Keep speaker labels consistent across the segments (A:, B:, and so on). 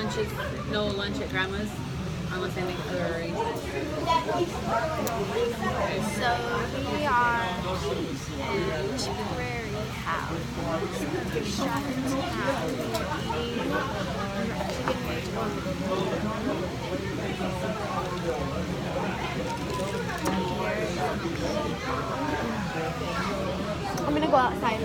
A: no lunch at grandma's unless I make other arrangements.
B: So we are at Prairie House. Shopping town. Eating. We're actually getting ready to go. I'm gonna go outside.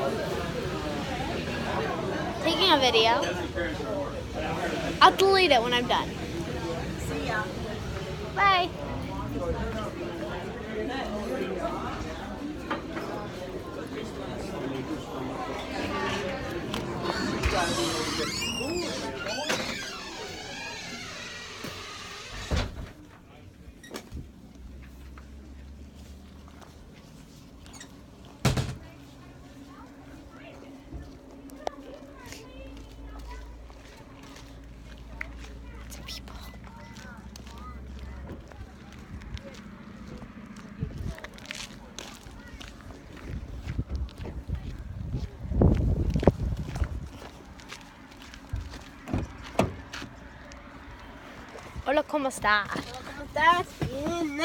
B: Taking a video. I'll delete it when I'm done.
A: See ya.
B: Bye. Hola, ¿cómo estás?
C: ¿Cómo estás? Bien.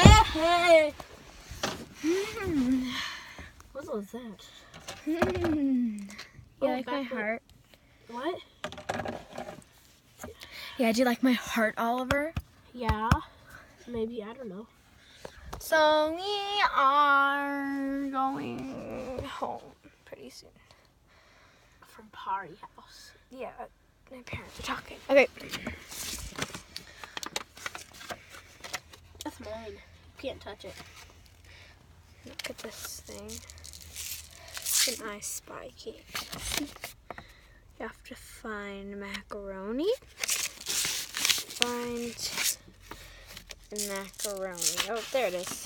C: What was that?
B: You like my
C: back
B: heart?
C: What?
B: Yeah, do you like my heart, Oliver?
C: Yeah. Maybe, I don't know.
B: So we are going home pretty soon.
C: From Party House.
B: Yeah, my parents are talking. Okay.
C: That's mine. You can't touch it.
B: Look at this thing. It's an I Spy cake. You have to find macaroni. Find the macaroni. Oh, there it is.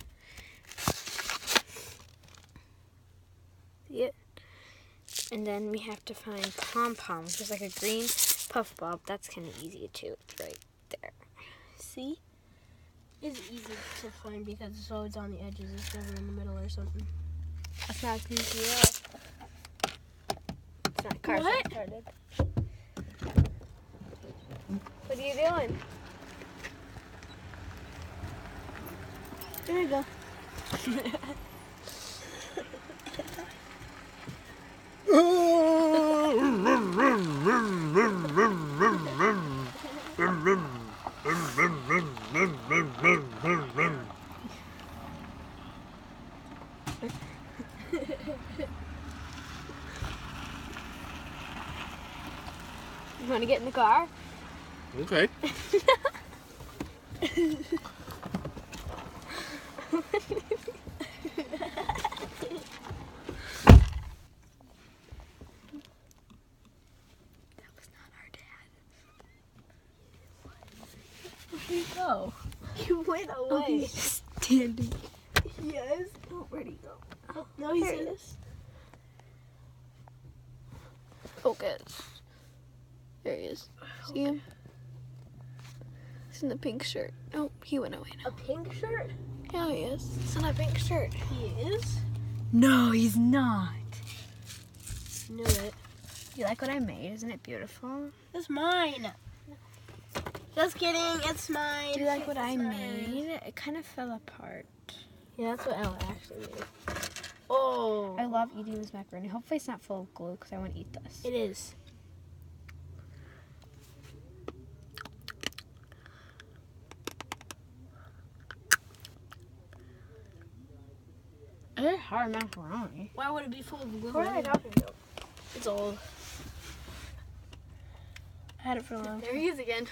B: Yeah. And then we have to find pom-pom, which is like a green puff ball. That's kind of easy too. It's right there. See?
C: It's easy to find because it's always on the edges. It's never in the middle or something.
B: That's not easy at all. It's not car
C: What?
B: started. What are you doing?
C: There you go.
B: You want to get in the car?
D: Okay.
B: That was not our dad.
C: Where'd he go? He went
B: Oh,
C: away.
B: he's just standing.
C: Yes.
B: Oh, where'd he go?
C: Oh, no, he's
B: There he
C: in
B: is. Focus. There he is. See him? He's in the pink shirt. Oh, he went away now.
C: a pink shirt?
B: Yeah, he is. He's in a pink shirt.
C: He is?
B: No, he's not.
C: Knew it.
B: You like what I made? Isn't it beautiful?
C: It's mine. Just kidding. It's mine.
B: Do you like what I
C: It's mine.
B: made? It kind of fell apart.
C: Yeah, that's what Ella actually made. Oh.
B: I love eating this macaroni. Hopefully it's not full of glue because I want to eat this.
C: It is.
B: It's hard macaroni.
C: Why would it be full of glue?
B: What am I talking about?
C: It's old.
B: I had it for a long time.
C: There he is again.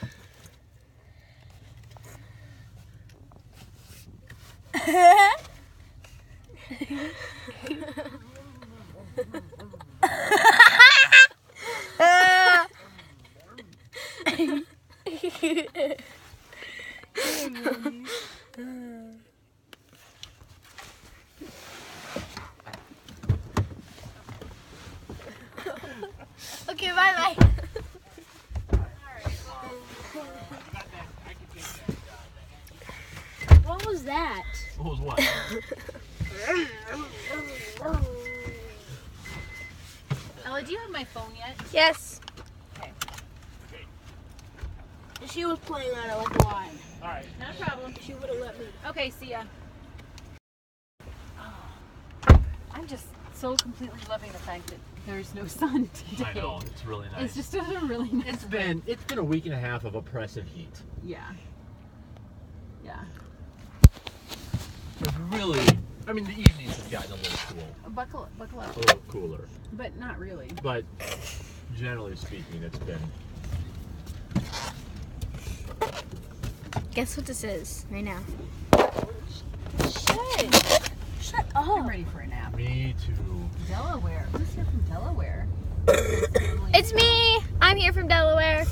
C: Okay, bye bye. What was that?
D: What was what?
A: Ella, do you have my phone yet?
B: Yes.
C: She was playing on it like a lot.
D: All right.
A: No problem.
C: She wouldn't let me.
A: Okay, see ya. I'm just so completely loving the fact that there's no sun today.
D: I know, it's really nice.
A: It's just a really nice.
D: It's been a week and a half of oppressive heat.
A: Yeah. Yeah.
D: It's really, I mean, the evenings have gotten a little cool,
A: Buckle up.
D: a little cooler,
A: But not really.
D: but generally speaking, it's been.
B: Guess what this is right now?
C: Shut
A: I'm
C: up.
A: ready for a nap.
D: Me too.
A: Delaware. Who's here from Delaware?
B: It's me. I'm here from Delaware.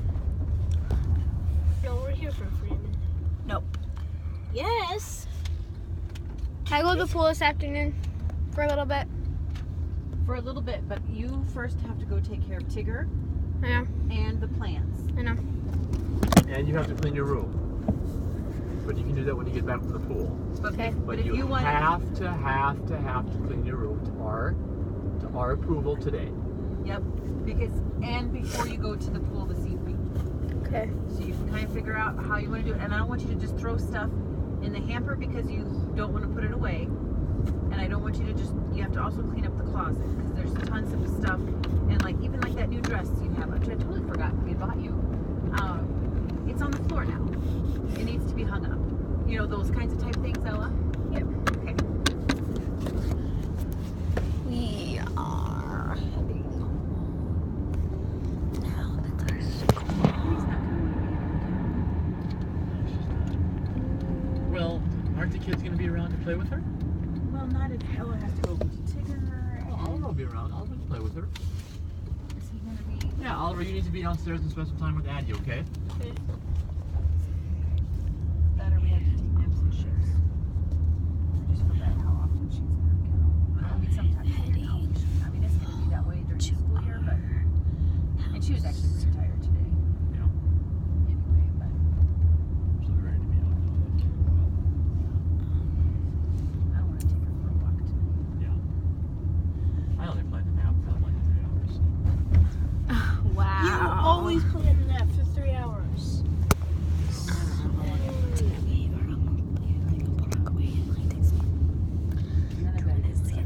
C: No, we're here for Freeman.
B: Nope.
C: Yes.
B: I go to the pool this afternoon for a little bit.
A: For a little bit, but you first have to go take care of Tigger
B: I know.
A: and the plants.
B: I know.
D: And you have to clean your room. But you can do that when you get back from the pool.
A: But,
B: Okay.
A: but if you want,
D: have to clean your room to our approval today.
A: yep, because and before you go to the pool this evening,
B: Okay.
A: so you can kind of figure out how you want to do it. And I don't want you to just throw stuff in the hamper because you don't want to put it away. And I don't want you to just. You have to also clean up the closet because there's tons of stuff and like even like that new dress you have, which I totally forgot we had bought you. It's on the floor now. It needs to be hung up. You know those kinds of type things, Ella.
B: Yep.
A: Okay.
B: We are heading now that there's
A: He's not gonna want
D: Well, aren't the kids going to be around to play with her?
A: to be. Well, not if Ella has to go to Tigger.
D: Well, Oliver will be around. Oliver will play with her.
A: Is he gonna be?
D: Yeah, Oliver, you need to be downstairs and spend some time with Addie, okay?
A: That or we have to take naps and shifts. I just forgot how often she's in her kennel. I mean, sometimes you know. I mean, it's gonna be that way during the school year, but and she was actually pretty tired today.
D: Yeah.
A: Anyway, but
D: I'm so ready to be out now.
A: I want to take her for a walk tonight.
D: Yeah. I only plan to nap for like 3 hours.
B: wow.
C: You always plan to nap for 3 hours.
A: And then I better get started.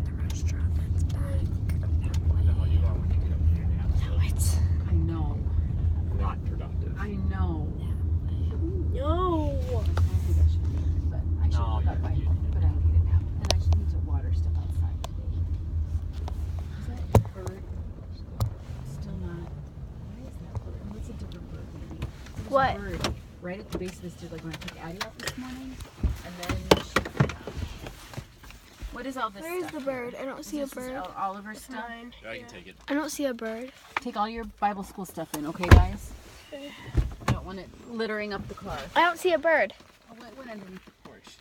D: I know how you are when you get up to your naps.
A: I know.
D: Not productive.
A: I know.
C: No.
A: I think I should leave it, but I should
D: No,
A: look up by
D: you-
A: but I need a nap. And I should need to water stuff outside today. Is that bird still not? Why is that bird? What's a different bird maybe? There's
B: What?
A: A bird right at the base of this dude, like when I took Addie out this morning, and then she flew down. What is all this
B: Where's
A: stuff
B: the bird? I don't
A: Is
B: see a
A: this
B: bird.
A: Oliver's stuff?
C: Fine.
D: Yeah, I can take it.
B: I don't see a bird.
A: Take all your Bible school stuff in, okay, guys? I don't want it littering up the car.
B: I don't see a bird.
A: Oh, it went underneath the porch.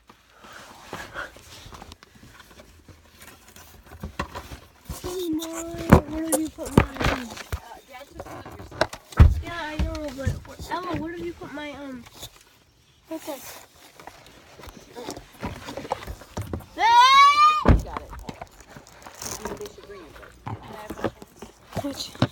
C: Where did you put my
A: Dad took some of your stuff.
C: Yeah, I know, but Ella, where did you put my what's this?
A: You got it. Maybe they should bring it, but can I have a chance?
B: Which?